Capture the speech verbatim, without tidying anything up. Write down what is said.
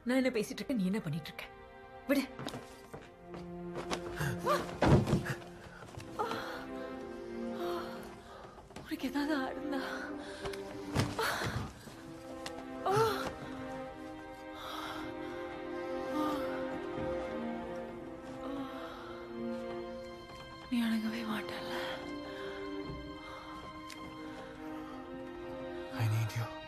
நான் என்ன பேசிட்டு இருக்கேன், நீ என்ன பண்ணிட்டு இருக்க? விடு. உனக்கு ஏதாவது ஆடுந்தா? நீ அடங்கவே மாட்டல. I need you.